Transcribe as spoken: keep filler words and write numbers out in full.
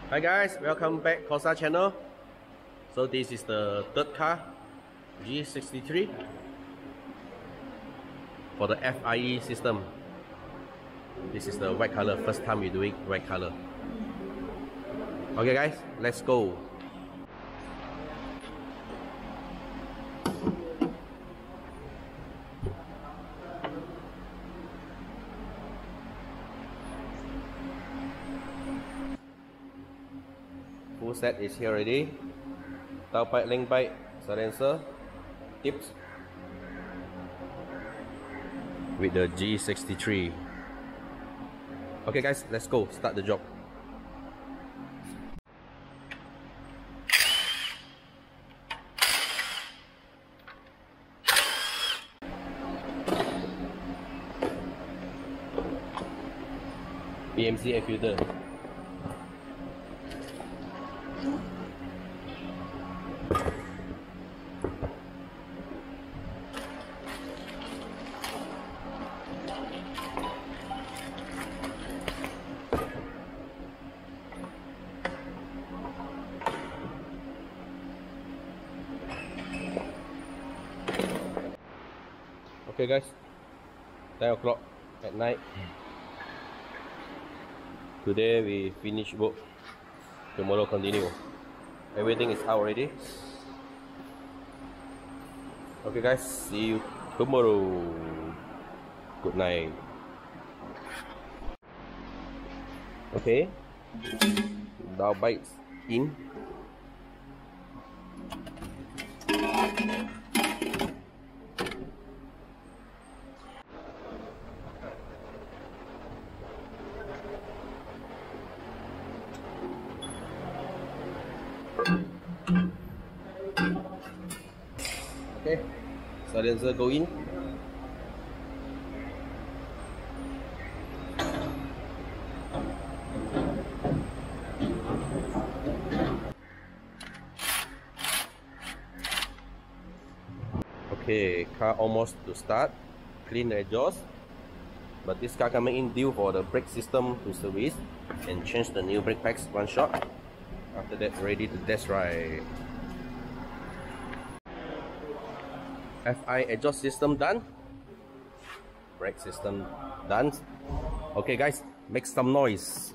Hi guys, welcome back Corsa channel. So this is the third car, G sixty-three, for the F I E system. This is the white color, first time we're doing white color. Okay guys, let's go. Full set is here already. Tailpipe, link pipe, silencer, tips with the G sixty-three. Okay guys, let's go start the job. P M C air filter. Okay guys, ten o'clock at night. Today we finish work. Tomorrow continue. Everything is out already. Okay guys, see you tomorrow. Good night. Okay, now bites in. Okay, silencer go in. Okay, car almost to start. Clean the exhaust. But this car coming in due for the brake system to service and change the new brake packs one shot. After that, ready to test ride. F I exhaust system done. Brake system done. Okay guys, make some noise.